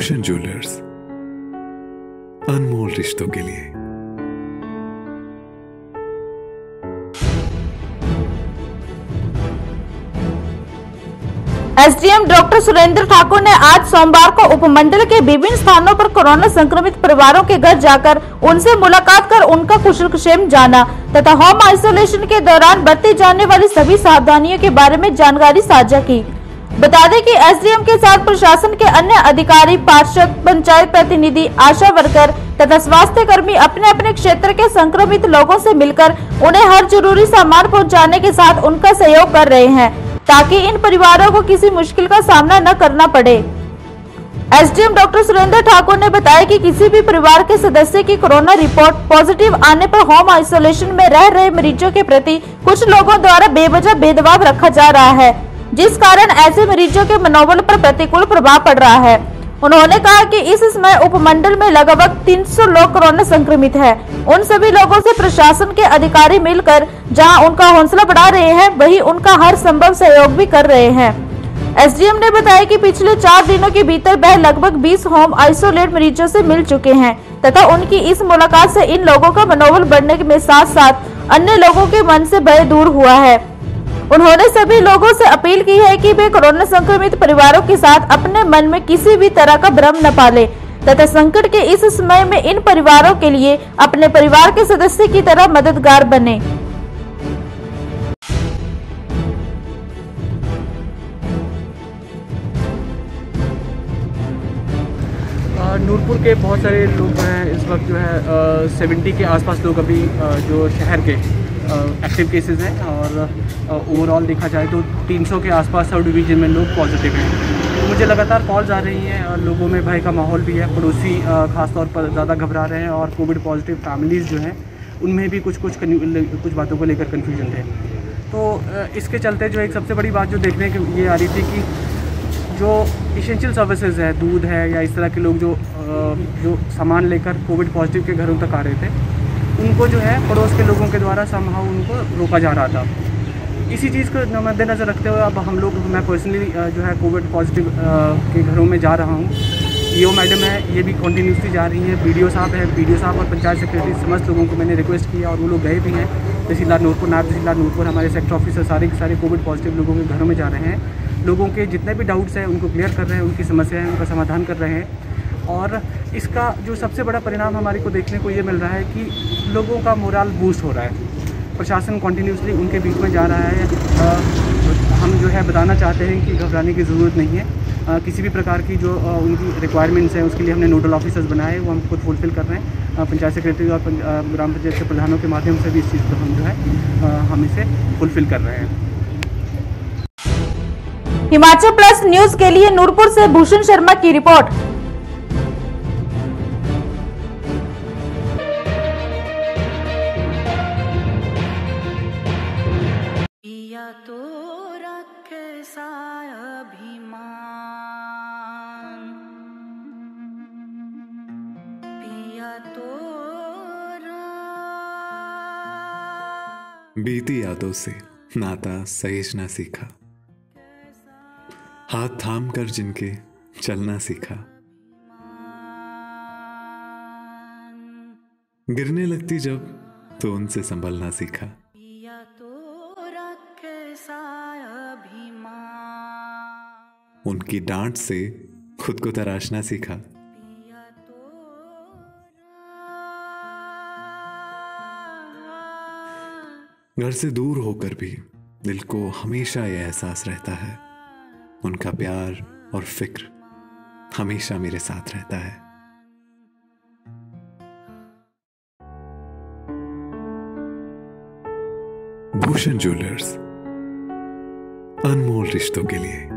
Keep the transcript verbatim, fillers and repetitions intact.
Bhushan jewellers, अनमोल रिश्तों के लिए। एसडीएम डॉक्टर सुरेंद्र ठाकुर ने आज सोमवार को उपमंडल के विभिन्न स्थानों पर कोरोना संक्रमित परिवारों के घर जाकर उनसे मुलाकात कर उनका कुशलक्षेम जाना तथा होम आइसोलेशन के दौरान बरती जाने वाली सभी सावधानियों के बारे में जानकारी साझा की। बता दें कि एसडीएम के साथ प्रशासन के अन्य अधिकारी, पार्षद, पंचायत प्रतिनिधि, आशा वर्कर तथा स्वास्थ्य कर्मी अपने अपने क्षेत्र के संक्रमित लोगों से मिलकर उन्हें हर जरूरी सामान पहुंचाने के साथ उनका सहयोग कर रहे हैं ताकि इन परिवारों को किसी मुश्किल का सामना न करना पड़े। एसडीएम डॉक्टर सुरेंद्र ठाकुर ने बताया कि किसी भी परिवार के सदस्य की कोरोना रिपोर्ट पॉजिटिव आने पर होम आइसोलेशन में रह रहे मरीजों के प्रति कुछ लोगों द्वारा बेवजह भेदभाव रखा जा रहा है, जिस कारण ऐसे मरीजों के मनोबल पर प्रतिकूल प्रभाव पड़ रहा है। उन्होंने कहा कि इस समय उपमंडल में लगभग तीन सौ लोग कोरोना संक्रमित हैं। उन सभी लोगों से प्रशासन के अधिकारी मिलकर जहां उनका हौसला बढ़ा रहे हैं, वहीं उनका हर संभव सहयोग भी कर रहे हैं। एसडीएम ने बताया कि पिछले चार दिनों के भीतर वह लगभग बीस होम आइसोलेट मरीजों से मिल चुके हैं तथा उनकी इस मुलाकात से इन लोगों का मनोबल बढ़ने के साथ साथ अन्य लोगों के मन से भय दूर हुआ है। उन्होंने सभी लोगों से अपील की है कि वे कोरोना संक्रमित परिवारों के साथ अपने मन में किसी भी तरह का भ्रम न पाले तथा संकट के इस समय में इन परिवारों के लिए अपने परिवार के सदस्य की तरह मददगार बने। नूरपुर के बहुत सारे लोग जो हैं इस वक्त जो है सेवेंटी के आसपास लोग अभी आ, जो शहर के एक्टिव केसेस हैं और ओवरऑल देखा जाए तो तीन सौ के आसपास सब डिवीज़न में लोग पॉजिटिव हैं। तो मुझे लगातार कॉल्स आ रही हैं और लोगों में भय का माहौल भी है। पड़ोसी ख़ास तौर पर ज़्यादा घबरा रहे हैं और कोविड पॉजिटिव फैमिलीज़ जो हैं उनमें भी कुछ कुछ कुछ बातों को लेकर कन्फ्यूजन थे। तो इसके चलते जो एक सबसे बड़ी बात जो देखने की ये आ रही थी कि जो इसेंशियल सर्विसेज है, दूध है या इस तरह के लोग जो जो सामान लेकर कोविड पॉजिटिव के घरों तक आ रहे थे, उनको जो है पड़ोस के लोगों के द्वारा समहाउ उनको रोका जा रहा था। इसी चीज़ को मद्देनज़र रखते हुए अब हम लोग, मैं पर्सनली जो है कोविड पॉजिटिव के घरों में जा रहा हूँ। ईओ मैडम है, ये भी कॉन्टीन्यूसली जा रही हैं। बीडीओ साहब है, बीडीओ साहब और पंचायत सेक्रेटरी समस्त लोगों को मैंने रिक्वेस्ट किया और वो लोग गए भी हैं। तहसीलदार नूरपुर, नायब तहसीलदार नूरपुर, हमारे सेक्टर ऑफिसर सारे के सारे कोविड पॉजिटिव लोगों के घरों में जा रहे हैं। लोगों के जितने भी डाउट्स हैं उनको क्लियर कर रहे हैं, उनकी समस्याएं हैं उनका समाधान कर रहे हैं। और इसका जो सबसे बड़ा परिणाम हमारे को देखने को ये मिल रहा है कि लोगों का मोराल बूस्ट हो रहा है। प्रशासन कॉन्टीन्यूसली उनके बीच में जा रहा है। आ, हम जो है बताना चाहते हैं कि घबराने की ज़रूरत नहीं है। आ, किसी भी प्रकार की जो आ, उनकी रिक्वायरमेंट्स हैं उसके लिए हमने नोडल ऑफिसर्स बनाए, वो हम खुद फुलफ़िल कर रहे हैं। पंचायत सेक्रेटरी और ग्राम पंचायत के प्रधानों के माध्यम से भी इस चीज़ को हम जो है आ, हम इसे फुलफ़िल कर रहे हैं। हिमाचल प्लस न्यूज के लिए नूरपुर से भूषण शर्मा की रिपोर्ट। पिया तो रखे सा अभिमान, पिया तो बीती यादों से नाता सहेजना सीखा, हाथ थाम कर जिनके चलना सीखा, गिरने लगती जब तो उनसे संभलना सीखा, उनकी डांट से खुद को तराशना सीखा, घर से दूर होकर भी दिल को हमेशा यह एहसास रहता है, उनका प्यार और फिक्र हमेशा मेरे साथ रहता है। भूषण ज्वेलर्स, अनमोल रिश्तों के लिए।